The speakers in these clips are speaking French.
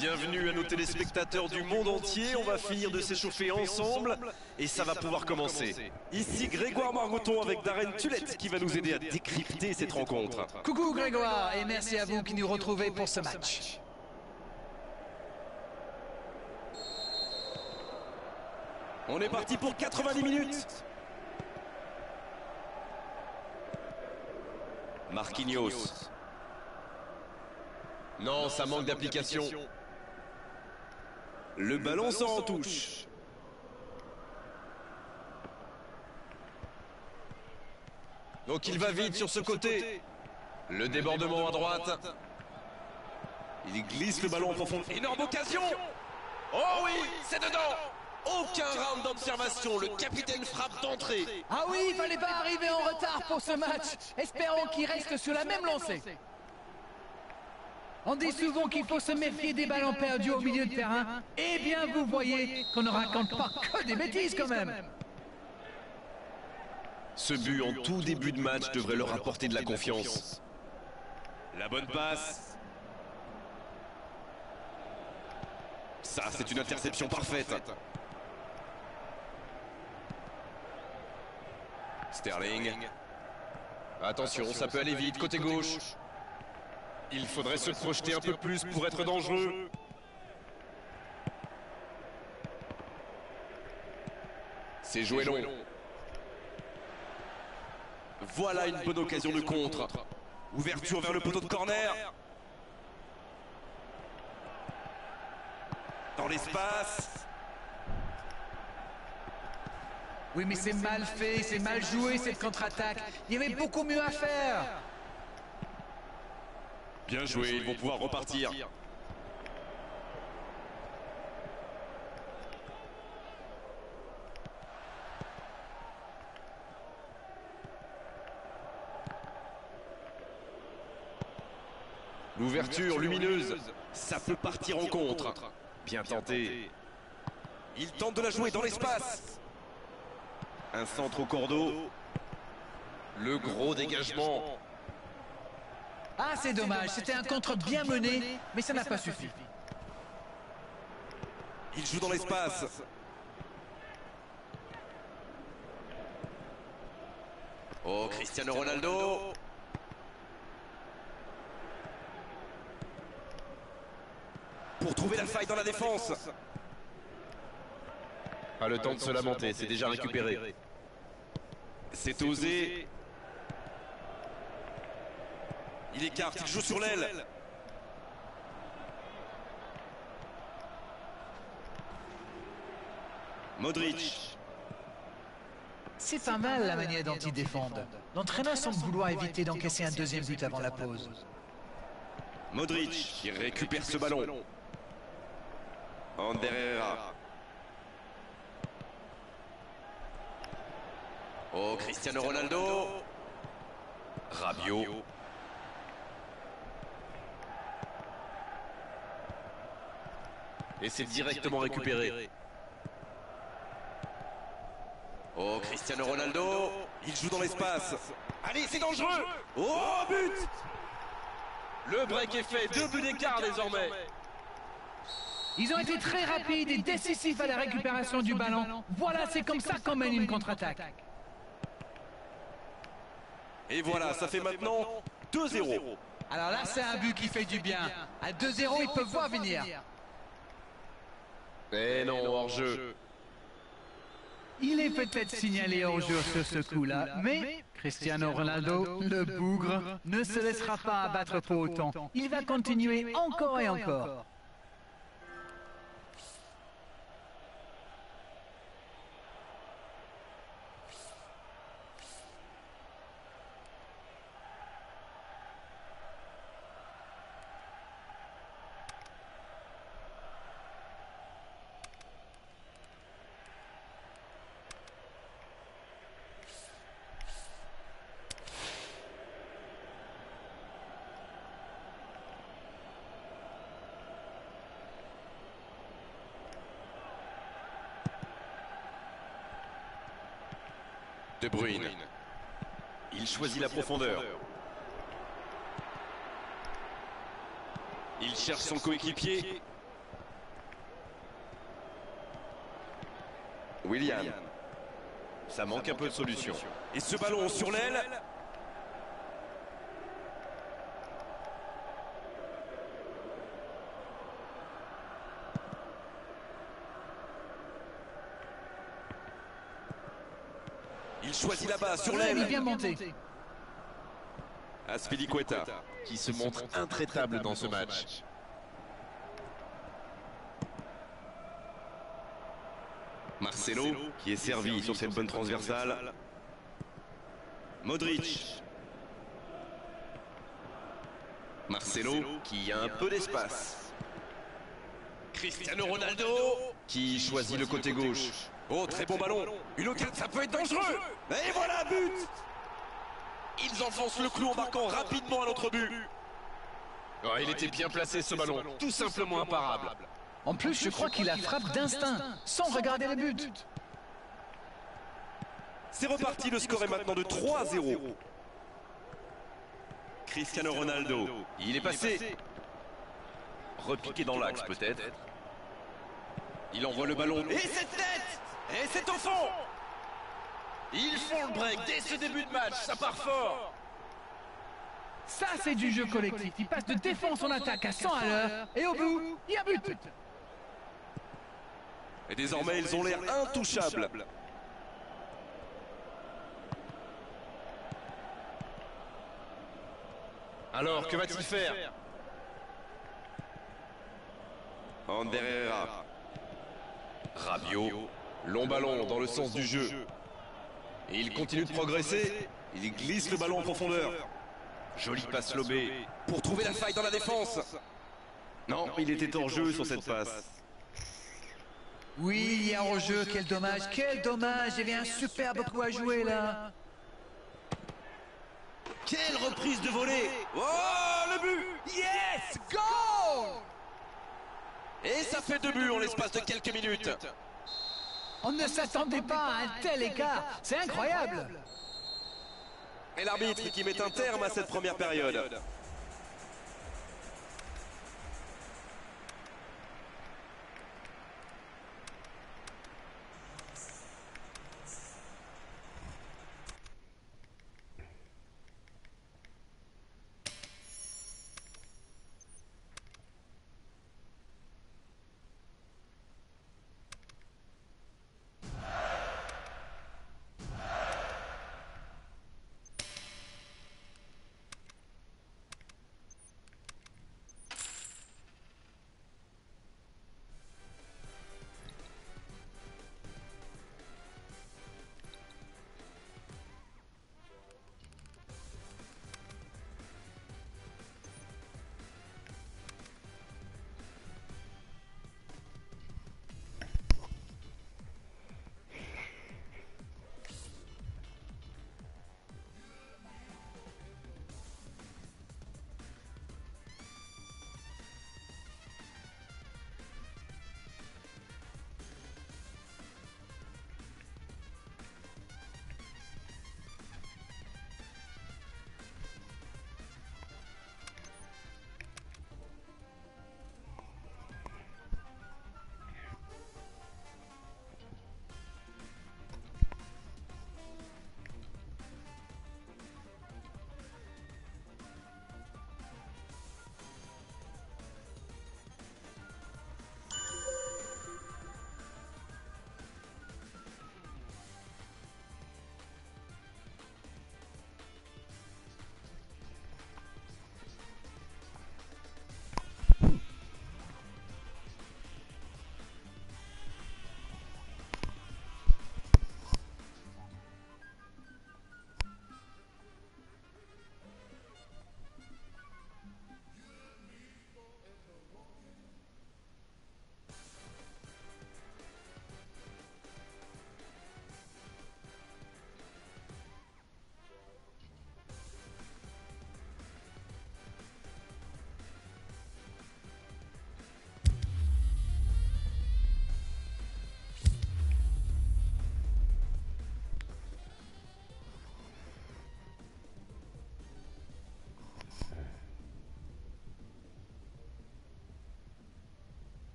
Bienvenue à nos téléspectateurs du monde entier, on va finir de s'échauffer ensemble et ça va pouvoir commencer. Ici Grégoire Margoton avec Darren Tulette qui va nous aider à décrypter cette rencontre. Coucou Grégoire et merci à vous qui nous retrouvez pour ce match. On est parti pour 90 minutes. Marquinhos. Non, ça manque d'application. Le ballon sort en touche. Donc il va vite sur ce côté. Le débordement à droite. Il glisse le ballon en profondeur. Énorme occasion. Oh oui, c'est dedans. Aucun round d'observation, le capitaine frappe d'entrée. Ah oui, il fallait pas arriver en retard pour ce match. Espérons qu'il reste sur la même lancée. On dit souvent qu'il faut se méfier des ballons perdus au milieu de terrain. Eh bien, vous voyez qu'on ne raconte pas que des bêtises quand même. Ce but en tout début de match devrait leur apporter de la confiance. La bonne passe. Ça, c'est une interception parfaite. Sterling. Attention, ça peut aller vite, côté gauche. Il faudrait se projeter un peu plus pour être dangereux. C'est joué long. Voilà une bonne occasion de contre. Ouverture vers le poteau de corner. Dans l'espace. Oui, mais c'est mal fait, c'est mal joué cette contre-attaque. Il y avait beaucoup mieux à faire. Bien joué, ils vont pouvoir repartir. L'ouverture lumineuse, ça peut partir en contre. Bien tenté. Il tente de la jouer dans l'espace. Un centre au cordeau. Le gros dégagement. Ah, c'est dommage, c'était un contre bien mené, mais ça n'a pas suffi. Il joue dans l'espace. Oh, Cristiano Ronaldo. Pour trouver la faille dans la défense. Pas le temps de se lamenter, c'est déjà récupéré. C'est osé. Il écarte, il joue sur l'aile. Modric. C'est pas mal la manière dont ils défendent. L'entraîneur semble vouloir éviter d'encaisser un deuxième but avant la pause. Modric qui récupère ce ballon. Ander Herrera. Oh, Cristiano Ronaldo. Rabiot. Et c'est directement récupéré. Oh, Cristiano Ronaldo. Il joue dans l'espace. Allez, c'est dangereux. Oh, but. Le break est fait. 2 buts d'écart désormais. Ils ont été très rapides et décisifs à la récupération du ballon. Voilà, c'est comme ça qu'on mène une contre-attaque. Et voilà, ça fait maintenant 2-0. Alors là, c'est un but qui fait du bien. À 2-0, ils peuvent voir venir. Eh non, hors-jeu. Il est peut-être signalé hors-jeu sur ce coup-là, mais Cristiano Ronaldo, le bougre, ne se laissera pas abattre pour autant. Il va continuer encore et encore. De Bruyne. Il choisit la profondeur. Il cherche son coéquipier. Willian. Ça manque un peu de solution. Et ce ballon sur l'aile. Il choisit là-bas sur l'aile. Il est bien monté. Azpilicueta, qui se montre intraitable dans ce match. Marcelo, qui est servi sur cette bonne transversale. Modric. Marcelo, qui a un peu d'espace. Cristiano Ronaldo, qui choisit le côté gauche. Oh, très bon ballon. Une occasion, ça peut être dangereux. Et voilà, but. Ils enfoncent le clou en marquant rapidement à notre but. Oh, il était bien placé ce ballon, tout simplement imparable. En plus, je crois qu'il a frappe d'instinct, sans regarder le but. C'est reparti, le score est maintenant de 3-0. Cristiano Ronaldo, il est passé. Repiqué dans l'axe peut-être. Il envoie le ballon. Et cette tête. Et c'est au fond. Ils font le break dès ce début de match, ça part fort. Ça, c'est du jeu collectif. Il passe de défense en attaque à 100 à l'heure. Et au bout, il y a but. Et désormais, ils ont l'air intouchables. Alors, que va-t-il faire? Ander Herrera. Rabiot. Long ballon dans le sens du jeu. Et il continue de progresser. Il glisse le ballon en profondeur. Jolie passe lobée pour trouver la faille dans la défense. Non, il était hors jeu sur cette passe. Oui, il y a hors-jeu, quel dommage, quel dommage. Il y avait un superbe coup à jouer là. Quelle reprise de volée. Oh, le but. Yes, goal. Et ça fait 2 buts en l'espace de quelques minutes. On ne s'attendait pas à un tel écart, c'est incroyable. Et l'arbitre qui met un terme à cette première période.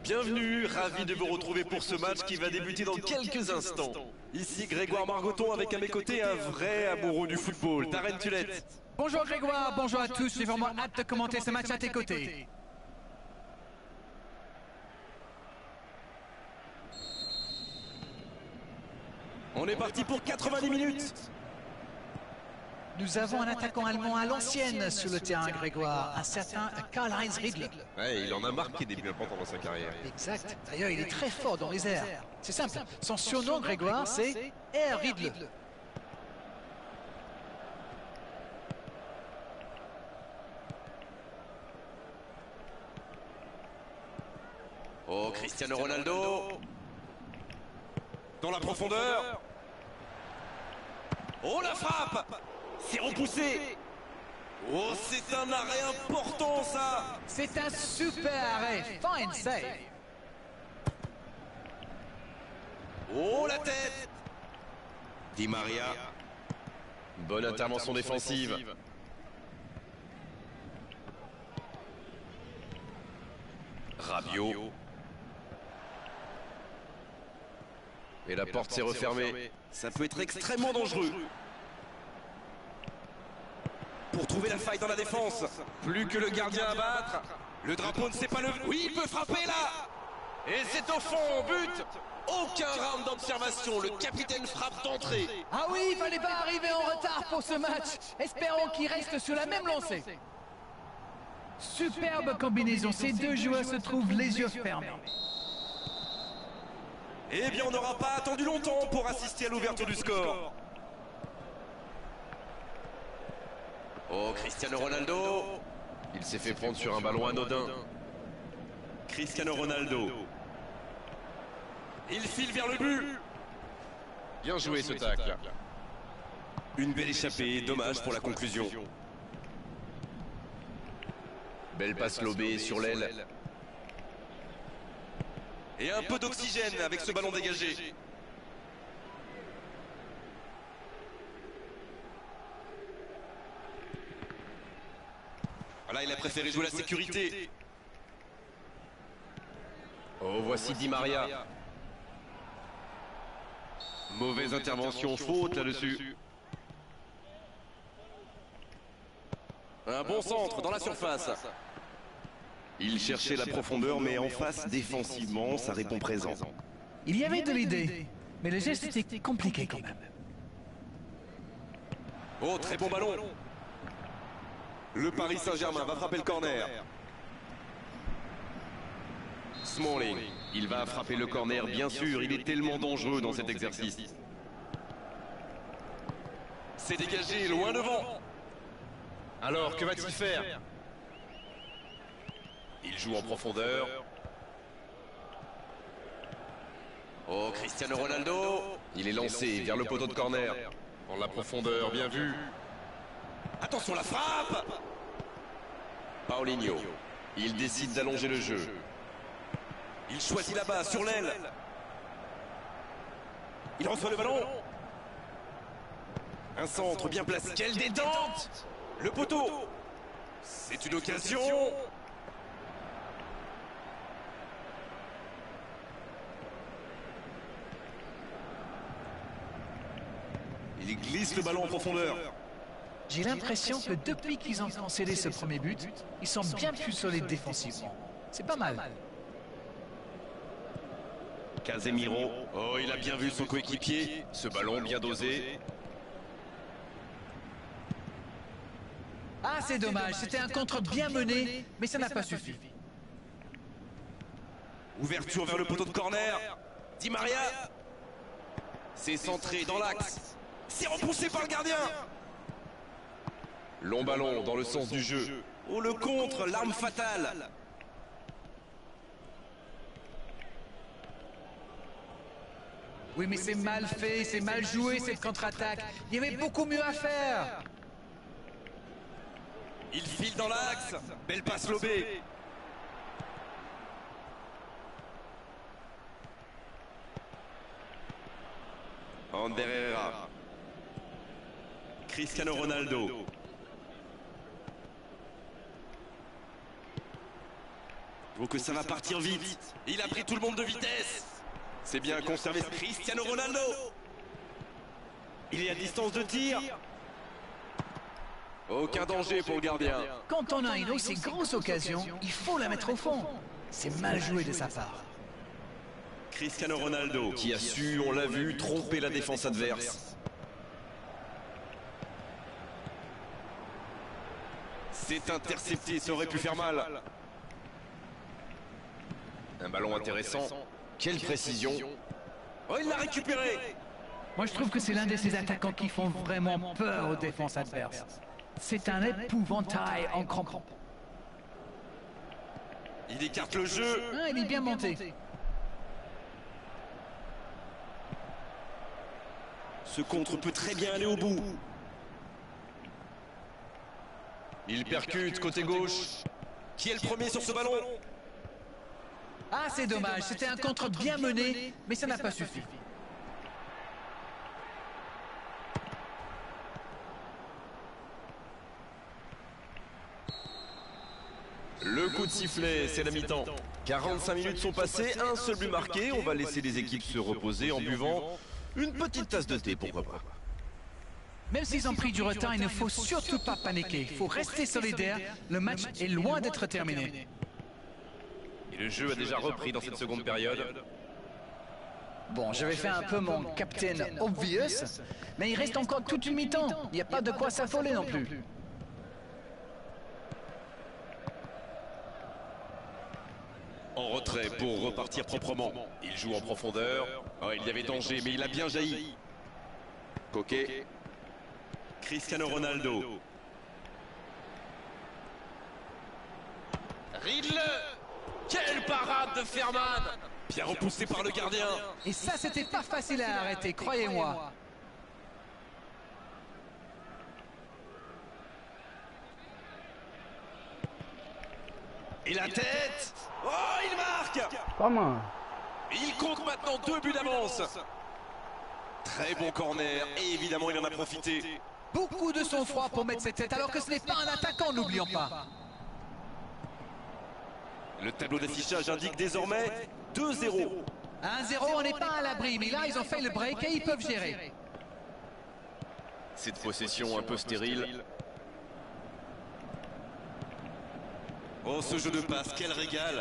Bienvenue, ravi de vous retrouver pour ce match qui va débuter dans quelques instants. Ici Grégoire Margoton avec à mes côtés un vrai amoureux du football, Darren Tulette. Bonjour Grégoire, bonjour à tous, je suis vraiment hâte de commenter ce match à tes côtés. On est parti pour 90 minutes. Nous avons un attaquant allemand à l'ancienne sur le terrain, Grégoire, un certain Karl-Heinz Riedle. Ouais, il en a marqué des buts importants dans sa carrière. Exact. D'ailleurs, il est très fort dans les airs. C'est simple. Son surnom, Grégoire, c'est Air Riedle. Oh, Cristiano Ronaldo. Dans la profondeur. Oh, la frappe. C'est repoussé. Oh, c'est un arrêt important, ça. C'est un super arrêt. Fine save. Oh, la tête. Di Maria. Bonne intervention défensive. Rabiot. Et la porte s'est refermée. Ça peut être extrêmement dangereux. Pour trouver la faille dans la défense. Plus que le gardien à battre. Le drapeau ne s'est pas levé. Oui, il peut frapper là. Et c'est au fond, but. Aucun round d'observation. Le capitaine frappe d'entrée. Ah oui, il fallait pas arriver en retard pour ce match. Espérons qu'il reste sur la même lancée. Superbe combinaison. Ces deux joueurs se trouvent les yeux fermés. Eh bien, on n'aura pas attendu longtemps pour assister à l'ouverture du score. Oh, Cristiano Ronaldo. Il s'est fait prendre sur un ballon anodin. Cristiano Ronaldo. Il file vers le but. Bien joué ce tacle. Une belle échappée, dommage pour la conclusion. Belle passe lobée sur l'aile. Et un peu d'oxygène avec ce ballon dégagé. Voilà, il a préféré jouer la sécurité. Oh, voici Di Maria. Mauvaise intervention, faute là-dessus. Un bon centre dans la surface. Il cherchait la profondeur, mais en face, défensivement, ça répond présent. Il y avait de l'idée, mais le geste était compliqué quand même. Oh, très bon ballon. Le Paris Saint-Germain va frapper le corner. Smalling, il va frapper le corner, bien sûr, il est tellement dangereux dans cet exercice. C'est dégagé, loin devant. Alors, que va-t-il faire? Il joue en profondeur. Oh, Cristiano Ronaldo. Il est lancé vers le poteau de corner. En la profondeur, bien vu. Attention, la frappe. Paulinho. Il décide d'allonger le jeu. Il choisit là-bas, sur l'aile. Il reçoit le ballon. Un centre bien placé. Quelle détente! Le poteau. C'est une occasion. Il glisse le ballon en profondeur. J'ai l'impression que depuis qu'ils ont concédé ce premier but, ils sont bien plus solides défensivement. C'est pas mal. Casemiro. Oh, il a bien vu son coéquipier. Ce ballon bien dosé. Ah, c'est dommage. C'était un contre bien mené, mais ça n'a pas suffi. Ouverture vers le poteau de corner. Di Maria. C'est centré dans l'axe. C'est repoussé par le gardien. Long ballon dans le sens du jeu. Oh, le contre, l'arme fatale. Oui, mais c'est mal fait, c'est mal joué cette contre-attaque. Il y avait beaucoup mieux à faire. Il file dans l'axe. Belle passe lobée. Ander Herrera. Cristiano Ronaldo. Donc ça va partir vite. Il a pris tout le monde de vitesse. C'est bien conservé Cristiano Ronaldo. Il est à distance de tir. Aucun danger pour le gardien. Quand on a une aussi grosse occasion, il faut la mettre au fond. C'est mal joué de sa part. Cristiano Ronaldo qui a su, on l'a vu, tromper la défense adverse. C'est intercepté, ça aurait pu faire mal. Un ballon intéressant. Quelle précision. Oh, il l'a récupéré. Moi, je trouve que c'est l'un de ces attaquants qui font vraiment peur aux défenses adverses. C'est un épouvantail en crampon. Il écarte le jeu. Ah, il est bien monté. Ce contre peut très bien aller au bout. Il percute côté gauche. Qui est le premier sur ce ballon? Ah, c'est dommage. C'était un contre bien mené, mais ça n'a pas suffi. Le coup de sifflet, c'est la mi-temps. 45 minutes sont passées, un seul but marqué. On va laisser les équipes se reposer en buvant une petite tasse de thé, pourquoi pas. Même s'ils ont pris du retard, il ne faut surtout pas paniquer. Il faut rester solidaire. Le match est loin d'être terminé. Et le jeu a déjà repris dans cette seconde période. Bon, j'avais fait un peu mon Captain Obvious, mais il reste encore toute une mi-temps. Il n'y a pas de quoi s'affoler non plus. En retrait pour repartir proprement. Il joue en profondeur. Oh, il y avait danger, mais il a bien jailli. Coquet. Cristiano Ronaldo. Ridle. Quelle parade de Ferman. Bien repoussé par le gardien. Et ça, c'était pas facile à arrêter, croyez-moi. Et la tête. Oh, il marque. Comment? Il compte maintenant 2 buts d'avance. Très bon corner. Et évidemment, il en a profité. Beaucoup de sang-froid pour mettre cette tête, alors que ce n'est pas un attaquant, n'oublions pas. Le tableau d'affichage indique désormais 2-0. 1-0, on n'est pas à l'abri, mais là, ils ont fait le break et ils peuvent gérer. Cette possession un peu stérile. Oh, ce jeu de passe, quel régal.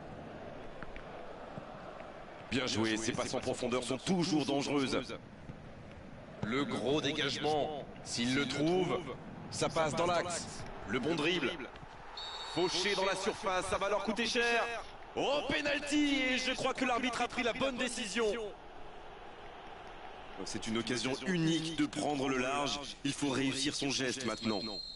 Bien joué, ces passes en profondeur sont toujours dangereuses. Le gros dégagement, s'il le trouve, ça passe dans l'axe. Le bon dribble. Fauché dans la surface, ça va leur coûter cher. Oh, penalty, et je crois que l'arbitre a pris la bonne décision. C'est une occasion unique de prendre le large. Il faut réussir son geste maintenant.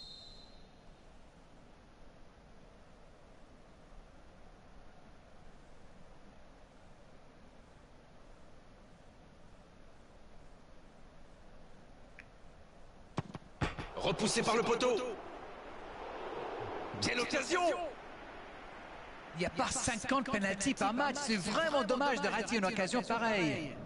Repoussé par le poteau. Quelle occasion! Il n'y a pas 50 pénaltys par match, c'est vraiment dommage de rater une occasion pareille.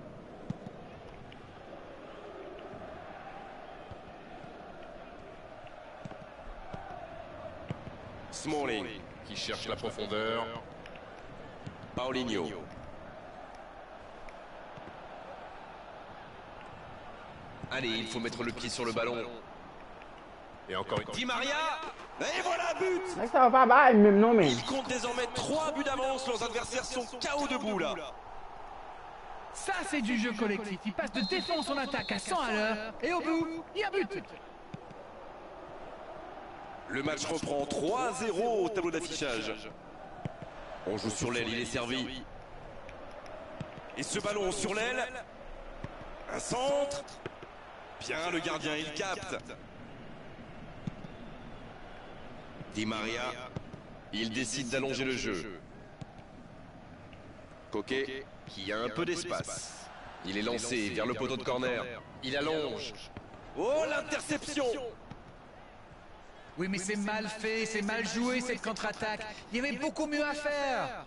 Smalling qui cherche la profondeur. Paulinho. Allez, il faut mettre le pied sur le ballon. Et encore une Di Maria. Et voilà, but. Ça va pas mal, même non, mais. Il compte désormais 3 buts d'avance. Leurs adversaires sont KO debout là. Ça, c'est du jeu collectif. Ils passent de défense en attaque à 100 à l'heure. Et au bout, il y a but. Le match reprend 3-0 au tableau d'affichage. On joue sur l'aile, il est servi. Et ce ballon sur l'aile. Un centre. Bien, le gardien, il capte. Di Maria, il décide d'allonger le jeu. Coquet, qui a un peu d'espace. Il est lancé vers le poteau de corner. Il allonge. Oh, l'interception! Oui, mais c'est mal fait, c'est mal joué cette contre-attaque. Il y avait beaucoup mieux à faire.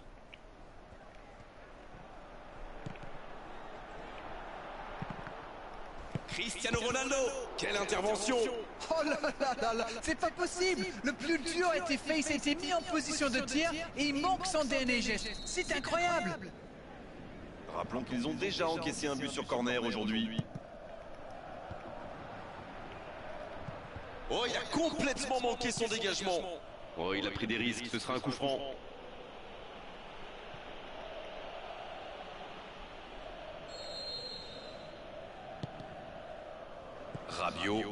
Cristiano Ronaldo. Quelle intervention! Oh là là là là, c'est pas possible. Le plus dur a été fait, il s'est été mis en position de tir et il manque son dernier geste. C'est incroyable. Rappelons qu'ils ont déjà encaissé un but sur corner aujourd'hui. Oh, il a complètement manqué son dégagement. Oh, il a pris des risques, ce sera un coup franc. Rabiot.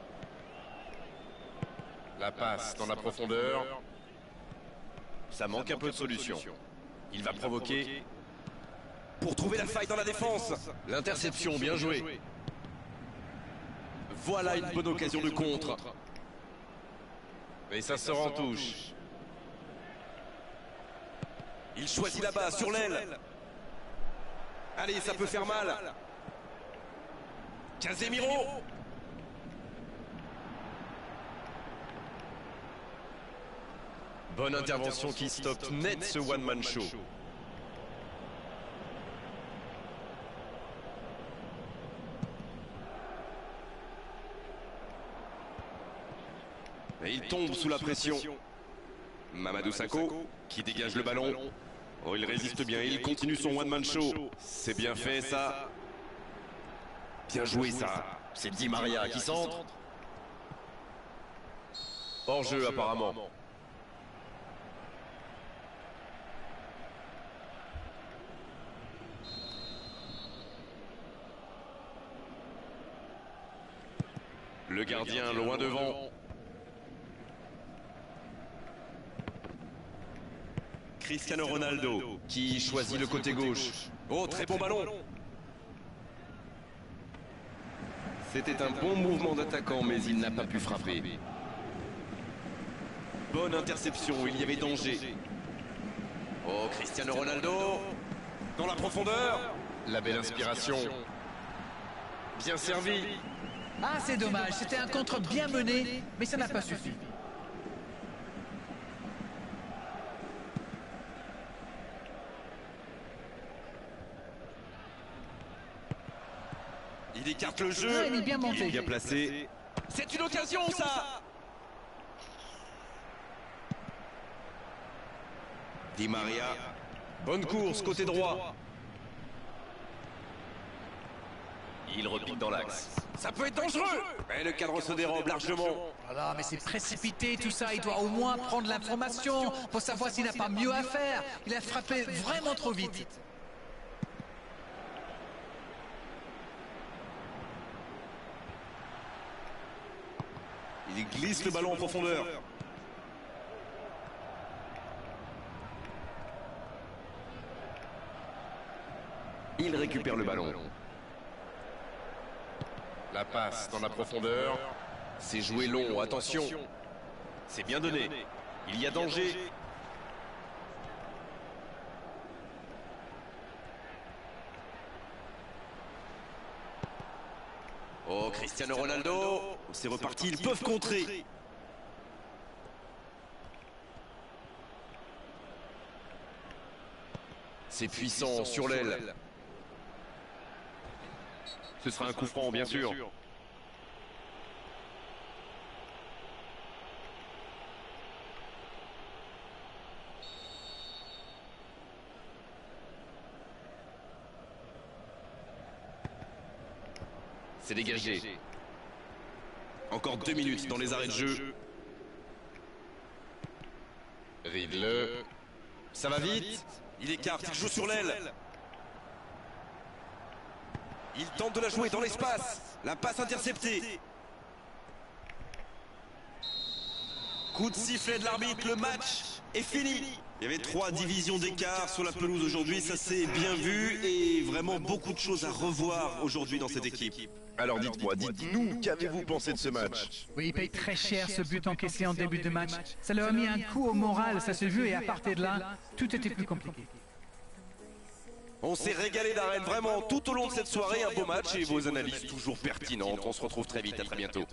La passe dans la profondeur. Ça manque un peu de solution. Il va provoquer pour trouver la faille dans la défense. L'interception, bien joué. Voilà une bonne occasion de contre. Et ça sort en touche. Il choisit là-bas, sur l'aile. Allez, ça peut faire mal. Casemiro. Bonne intervention qui stoppe net ce one-man show. Et il tombe sous la pression. Mamadou Sakho qui dégage le ballon. Oh, il résiste bien, il continue son one-man show. C'est bien fait ça. Bien joué ça. C'est Di Maria qui centre. Hors jeu apparemment. Le gardien loin devant. Cristiano Ronaldo qui choisit le côté gauche. Oh, très bon ballon. C'était un bon mouvement d'attaquant, mais il n'a pas pu frapper. Bonne interception, il y avait danger. Oh, Cristiano Ronaldo. Dans la profondeur. La belle inspiration. Bien servi. Ah, c'est dommage, c'était un contre bien mené, mais ça n'a pas suffi. Il écarte le jeu. Ah, il est bien monté. Il est bien placé. C'est une occasion, ça. Di Maria. Bonne course, côté droit. Il repique dans l'axe. Ça peut être dangereux. Mais le cadre se dérobe largement. Voilà, mais c'est précipité tout ça, il doit au moins prendre l'information pour savoir s'il n'a pas mieux à faire. Il a frappé vraiment trop vite. Il glisse le ballon en profondeur. Il récupère le ballon. La passe dans la profondeur. C'est joué long, attention. C'est bien donné. Il y a danger. Oh, Cristiano Ronaldo. C'est reparti, ils peuvent contrer. C'est puissant sur l'aile. Ce sera un coup franc, bien sûr. C'est dégagé. Encore 2 minutes dans les arrêts de jeu. Ride-le. Ça va vite. Il écarte, il joue sur l'aile. Il tente de la jouer dans l'espace. La passe interceptée. Coup de sifflet de l'arbitre, le match est fini. Il y avait 3 divisions d'écart sur la pelouse aujourd'hui, ça s'est bien vu et vraiment beaucoup de choses à revoir aujourd'hui dans cette équipe. Alors dites-moi, dites-nous, qu'avez-vous pensé de ce match? Oui, il paye très cher ce but encaissé en début de match. Ça leur a mis un coup au moral, ça se vu, et à partir de là, tout était plus compliqué. On s'est régalé d'arène vraiment tout au long de cette soirée, un beau match et vos analyses toujours pertinentes. On se retrouve très vite, à très bientôt.